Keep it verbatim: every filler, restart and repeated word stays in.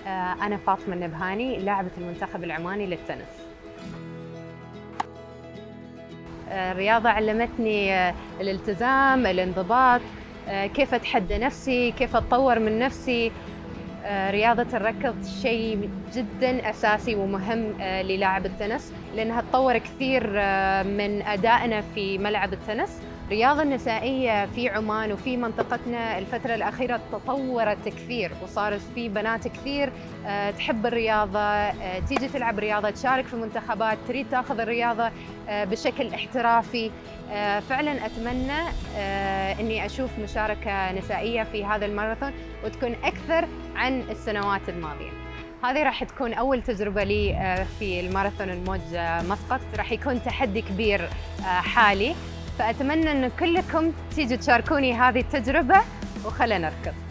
آه، أنا فاطمة النبهاني، لاعبة المنتخب العماني للتنس. آه، الرياضة علمتني آه، الالتزام، الانضباط، آه، كيف أتحدى نفسي، كيف أتطور من نفسي. آه، رياضة الركض شيء جدا أساسي ومهم آه، للاعب التنس، لأنها تطور كثير آه، من أدائنا في ملعب التنس. الرياضة النسائية في عمان وفي منطقتنا الفترة الأخيرة تطورت كثير، وصار في بنات كثير آه، تحب الرياضة، آه، تيجي تلعب رياضة، تشارك في منتخبات، تريد تاخذ الرياضة آه، بشكل احترافي. آه، فعلا أتمنى آه، أني أشوف مشاركة نسائية في هذا الماراثون وتكون أكثر عن السنوات الماضية. هذه راح تكون أول تجربة لي آه، في الماراثون الموج آه، مسقط، راح يكون تحدي كبير آه، حالي، فأتمنى أن كلكم تيجوا تشاركوني هذه التجربة وخلنا نركض.